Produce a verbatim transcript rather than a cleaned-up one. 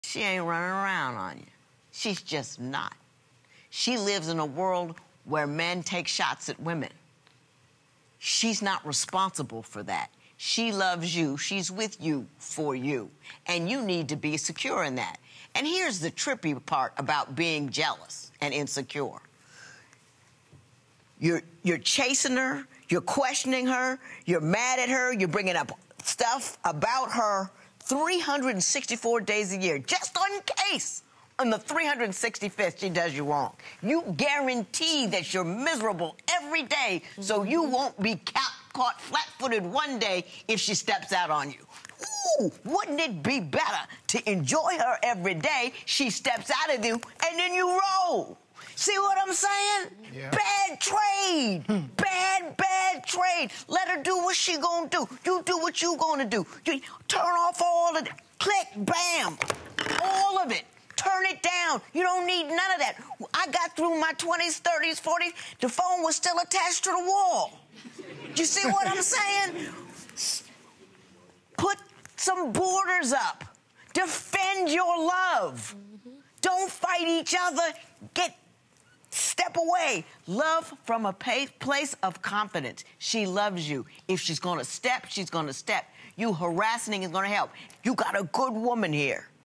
She ain't running around on you. She's just not. She lives in a world where men take shots at women. She's not responsible for that. She loves you. She's with you for you. And you need to be secure in that. And here's the trippy part about being jealous and insecure. You're, you're chasing her, you're questioning her, you're mad at her, you're bringing up stuff about her three hundred sixty-four days a year, just in case on the three hundred sixty-fifth she does you wrong. You guarantee that you're miserable every day, so you won't be ca caught flat-footed one day if she steps out on you. Ooh, wouldn't it be better to enjoy her every day? She steps out of you, and then you roll. See what I'm saying? Yeah. Bad trade. Hmm. Bad, bad trade. Let her do what she gonna do. You do what you gonna do. You turn off all of it. Click, bam. All of it. Turn it down. You don't need none of that. I got through my twenties, thirties, forties. The phone was still attached to the wall. You see what I'm saying? Put some borders up. Defend your love. Mm-hmm. Don't fight each other. Get... Step away. Love from a place of confidence. She loves you. If she's going to step, she's going to step. You harassing is going to help. You got a good woman here.